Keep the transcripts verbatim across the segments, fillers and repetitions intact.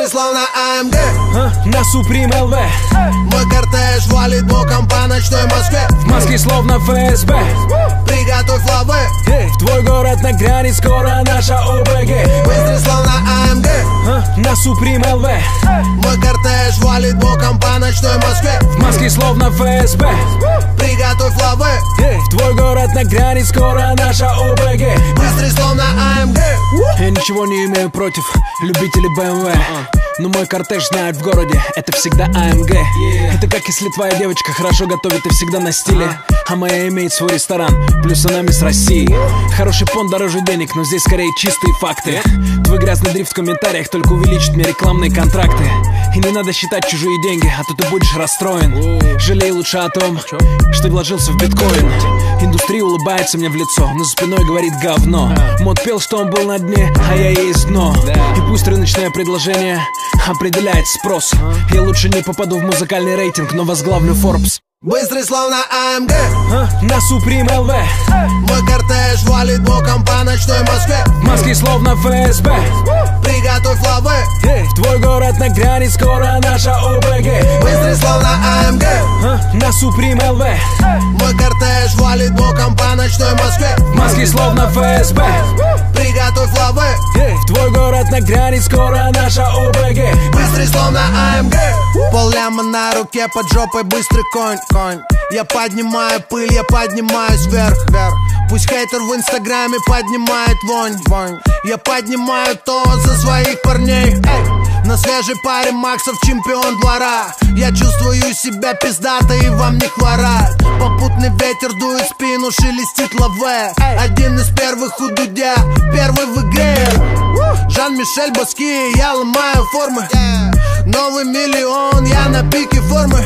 Быстрый словно АМГ, а? На Суприм эл вэ. Мой кортеж валит боком по ночной Москве. В Москве словно эф эс бэ. Приготовь лавы, Эй, в твой город нагрянет скоро наша о бэ гэ. Быстрый словно АМГ, а? На Суприм эл вэ. Мой кортеж валит боком по ночной Москве. В Москве словно эф эс бэ. Приготовь лавы, Эй, в твой город нагрянет скоро наша о бэ гэ. Быстрый словно АМГ. Я ничего не имею против любителей бэ эм вэ, но мой кортеж знает в городе, это всегда АМГ. yeah. Это как если твоя девочка хорошо готовит и всегда на стиле, а моя имеет свой ресторан, плюс она мисс России. Хороший понт дороже денег, но здесь скорее чистые факты. Твой грязный дрифт в комментариях только увеличит мне рекламные контракты. И не надо считать чужие деньги, а то ты будешь расстроен. Жалей лучше о том, что вложился в биткоин. Индустрия улыбается мне в лицо, но за спиной говорит говно. Мод пел, что он был на дне, а я есть дно. И пусть рыночное предложение определяет спрос. Я лучше не попаду в музыкальный рейтинг, но возглавлю Forbes. Быстрый словно АМГ, а? На Суприм эл вэ. Мой кортеж валит боком по ночной Москве. В Москве словно эф эс бэ. Приготовь лавы, Эй, в твой город нагрянет скоро наша о бэ гэ. Быстрый словно АМГ, а? На Суприм эл вэ. Мой кортеж валит боком по ночной Москве. В Москве словно эф эс бэ. Приготовь лавы, Эй, в твой город нагрянет скоро наша о бэ гэ. Быстрый словно АМГ. Полляма на руке, под жопой быстрый конь, конь. Я поднимаю пыль, я поднимаюсь вверх, вверх. Пусть хейтер в инстаграме поднимает вонь, вонь. Я поднимаю то за своих парней. Эй! На свежей паре Максов чемпион двора. Я чувствую себя пиздато и вам не хворать. Попутный ветер дует в спину, шелестит лаве. Один из первых у Дудя, первый в игре. Жан-Мишель Баски, я ломаю формы. Новый миллион, я на пике формы.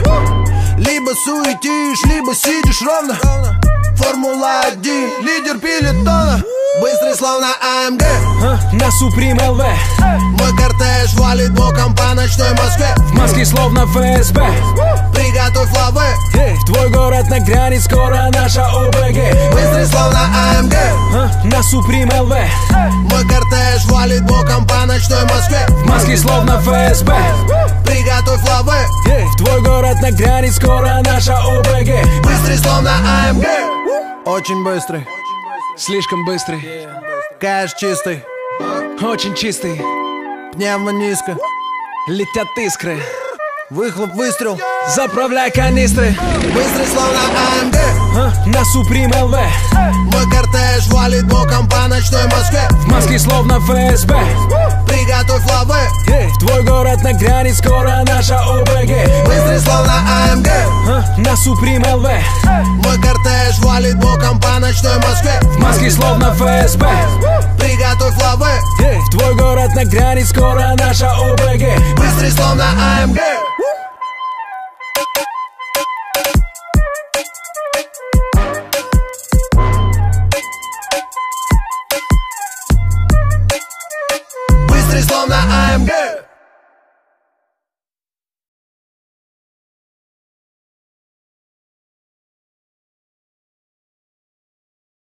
Либо суетишь, либо сидишь ровно. Формула один, лидер пелотона. Быстрый словно АМГ, а? На Суприм эл вэ. Мой кортеж валит боком по ночной Москве. В Москве словно эф эс бэ. Приготовь лавы, Эй, в твой город нагрянет скоро наша о бэ гэ. Быстрый словно АМГ, а? На Суприм эл вэ. Мой кортеж валит боком по ночной Москве. В Москве словно эф эс бэ. Приготовь лавы, Эй, в твой город нагрянет скоро наша о бэ гэ. Быстрый словно АМГ. Очень быстрый, Слишком быстрый, кэш чистый, очень чистый. пневмо низко, Летят искры, выхлоп выстрел. заправляй канистры. Быстрый словно АМГ, а? На Суприм эл вэ. мой кортеж валит боком по ночной Москве. В Москве словно эф эс бэ. Приготовь лавы, Эй, в твой город нагрянет скоро наша о бэ гэ. Быстрый словно АМГ, а? На Суприм эл вэ. мой кортеж валит боком по ночной Москве. В Москве словно эф эс бэ. Приготовь лавы, Эй, в твой город нагрянет скоро наша о бэ гэ. Быстрый словно АМГ.